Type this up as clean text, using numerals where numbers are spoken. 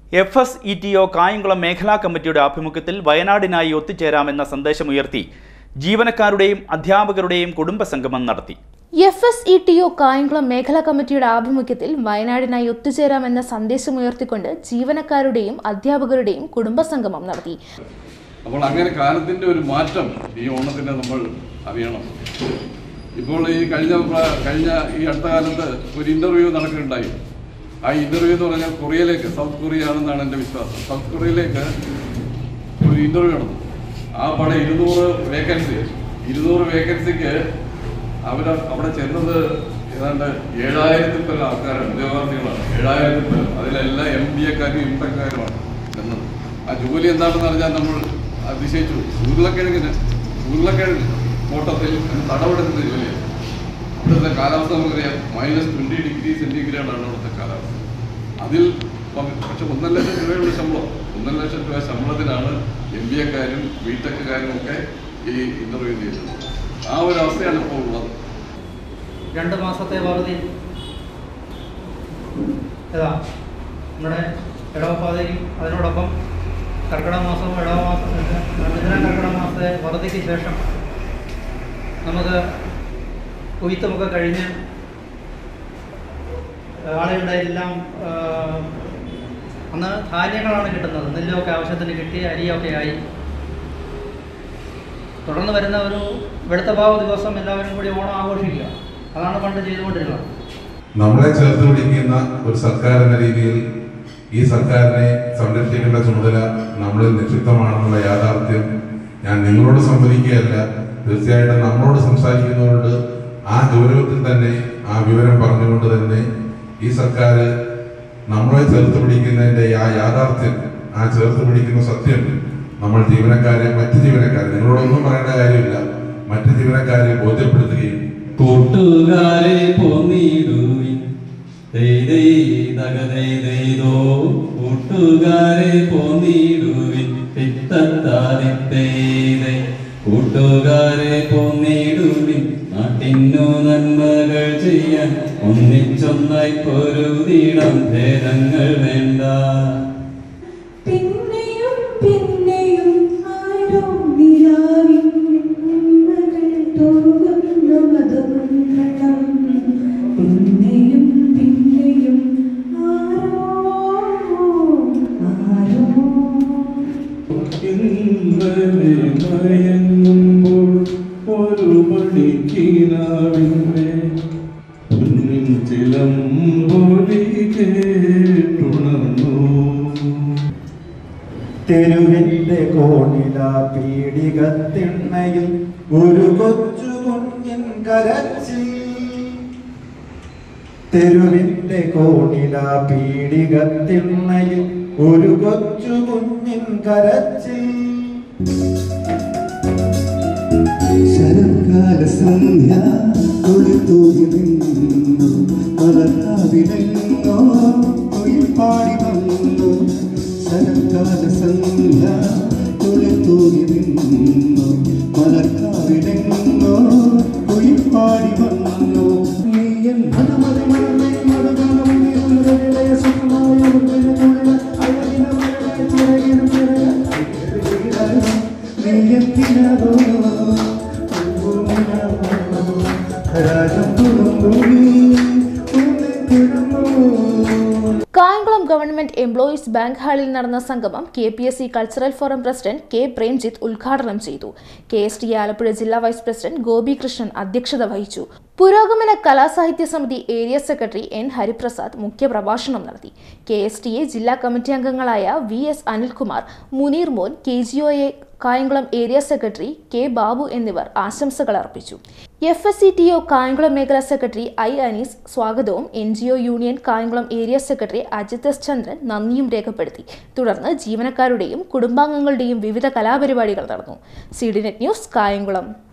FSETO Kayamkulam മേഖലാ കമ്മിറ്റിയുടെ ആഭിമുഖ്യത്തിൽ വയനാടിനായി ഒത്തുചേരാമെന്ന സന്ദേശമുയർത്തി ജീവനക്കാരുടെയും അധ്യാപകരുടെയും കുടുംബസംഗമം നടത്തി. FSETO കായംകുളം മേഖലാ കമ്മിറ്റിയുടെ ആഭിമുഖ്യത്തിൽ വയനാടിനായി ഒത്തുചേരാമെന്ന സന്ദേശമുയർത്തിക്കൊണ്ട് ജീവനക്കാരുടെയും അധ്യാപകരുടെയും കുടുംബസംഗമം നടത്തി. അപ്പോൾ അങ്ങനെ കാലത്തിന്റെ ഒരു മാറ്റം ഈ ഓണത്തിന് നമ്മൾ അറിയണം. ഇപ്പോൾ ഈ കഴിഞ്ഞ ഈ അടുത്ത കാലത്ത് ഒരു ഇന്റർവ്യൂ നടക്കുകയുണ്ടായി. ആ ഇന്റർവ്യൂ എന്ന് പറഞ്ഞാൽ കൊറിയയിലേക്ക്, സൗത്ത് കൊറിയ ആണെന്നാണ് എൻ്റെ വിശ്വാസം. സൗത്ത് കൊറിയയിലേക്ക് ഒരു ഇന്റർവ്യൂ നടന്നു. ആ പടം 200 വേക്കൻസിക്ക് അവിടെ ചെന്നത് ഏതാണ്ട് 7000-ൽ പരം ആൾക്കാരാണ്, ഉദ്യോഗാർത്ഥികളാണ്. 7000-ൽ പരം. അതിലെല്ലാം MBA-ക്കാരും MTech-കാരുമാണ് ചെന്നത്. ആ ജോലി എന്താണെന്ന് അറിഞ്ഞാൽ നമ്മൾ അതിശയിച്ചു. ഉരുളക്കിഴങ്ങ് തോട്ടത്തിൽ തടവെടുക്കുന്ന ജോലിയാണ്. ഇവിടുത്തെ കാലാവസ്ഥ നമുക്കറിയാം, -20 ഡിഗ്രി സെന്റിഗ്രേഡാണ് ഇവിടുത്തെ കാലാവസ്ഥ. അതിൽ പക്ഷെ 1.5 ലക്ഷം രൂപയുള്ള ശമ്പളം, 1.5 ലക്ഷം രൂപ ശമ്പളത്തിനാണ് MBA-ക്കാരും BTech-കാരും ഒക്കെ ഈ ഇന്റർവ്യൂ ചെയ്തത്. ആ ഒരു അവസ്ഥയാണ് ഇപ്പോൾ ഉള്ളത്. 2 മാസത്തെ അവധി നമ്മുടെ ഇടവപ്പാതയും അതിനോടൊപ്പം കർക്കിടക മാസത്തെ അവധിക്ക് ശേഷം നമുക്ക് കൊയ്ത്തുമൊക്കെ കഴിഞ്ഞ് ആളുകളുടെ എല്ലാം അന്ന് ധാന്യങ്ങളാണ് കിട്ടുന്നത്. നെല്ലൊക്കെ ആവശ്യത്തിന് കിട്ടി, അരിയൊക്കെ ആയി. തുടർന്ന് വരുന്ന ഒരു വെളുത്തപ്പാവ് ദിവസം എല്ലാവരും കൂടി ഓണം ആഘോഷിക്കുക. അതാണ് പണ്ട് ചെയ്തുകൊണ്ടിരുന്നത്. നമ്മളെ ചേർത്ത് പിടിക്കുന്ന ഒരു സർക്കാർ എന്ന രീതിയിൽ ഈ സർക്കാരിനെ സംരക്ഷിക്കേണ്ട ചുമതല നമ്മളിൽ നിക്ഷിപ്തമാണെന്നുള്ള യാഥാർത്ഥ്യം ഞാൻ നിങ്ങളോട് സംവദിക്കുകയല്ല, തീർച്ചയായിട്ടും നമ്മളോട് സംസാരിക്കുന്നവരോട് ആ ഗൗരവത്തിൽ തന്നെ ആ വിവരം പറഞ്ഞുകൊണ്ട് തന്നെ ഈ സർക്കാർ നമ്മളെ ചേർത്ത് പിടിക്കുന്നതിന്റെ ആ യാഥാർത്ഥ്യം, ആ ചേർത്ത് പിടിക്കുന്ന സത്യം നമ്മൾ മറ്റ് ജീവനക്കാരെ നിങ്ങളോടൊന്നും പറയേണ്ട കാര്യമില്ല, മറ്റ് ജീവനക്കാരെ ബോധ്യപ്പെടുത്തുകയും കൂട്ടുകാരെ കൂട്ടുകാരെ കൂട്ടുകാരെ പോന്നിടുവിൻ, നാട്ടിന്നു നന്മകൾ ചെയ്യാൻ ഒന്നിച്ചൊന്നായി പൊരുതിടം, ഭേദങ്ങൾ വേണ്ട. ഒരു മണിക്കിനാവിന്റെ ചിലമ്പൊലി കേട്ടുണർന്നു. തെരുവിന്റെ കോണില പീഡികത്തിണ്ണയിൽ ഒരു കൊച്ചു കുഞ്ഞൻ കരച്ചിൽ. തെരുവിന്റെ കോണില പീഡികത്തിണ്ണയിൽ ഒരു കൊച്ചു കുഞ്ഞൻ കരച്ചിൽ. ശരത്കാല സന്ധ്യ തൊഴുതൂകി നിന്നു, മലർക്കാവിലെങ്ങോ കുയിൽ പാടി വന്നു. ശരത്കാല സന്ധ്യ തൊഴുതൂകി നിന്നു, മലർക്കാവിലെങ്ങോ കുയിൽ പാടി വന്നു. നീയൻ മധുമതി മഴമേ മധുഗാനമേ സുഖമായ നീയെത്തിനോ കായംകുളം ഗവൺമെന്റ് എംപ്ലോയീസ് ബാങ്ക് ഹാളിൽ നടന്ന സംഗമം KPSC cultural forum president K. Premjith ഉദ്ഘാടനം ചെയ്തു. KSTA ആലപ്പുഴ ജില്ലാ വൈസ് പ്രസിഡന്റ് ഗോപികൃഷ്ണൻ അധ്യക്ഷത വഹിച്ചു. പുരോഗമന കലാസാഹിത്യ സമിതി ഏരിയ സെക്രട്ടറി N. ഹരിപ്രസാദ് മുഖ്യപ്രഭാഷണം നടത്തി. KSTA ജില്ലാ കമ്മിറ്റി അംഗങ്ങളായ VS Anilkumar, Muneer Mon, KGOA Kayamkulam area secretary K. Babu എന്നിവർ ആശംസകൾ അർപ്പിച്ചു. FSETO കായംകുളം മേഖലാ സെക്രട്ടറി I. അനീസ് സ്വാഗതവും NGO union Kayamkulam area secretary Ajith S. Chandran നന്ദിയും രേഖപ്പെടുത്തി. തുടർന്ന് ജീവനക്കാരുടെയും കുടുംബാംഗങ്ങളുടെയും വിവിധ കലാപരിപാടികൾ നടന്നു. CDNet news Kayamkulam.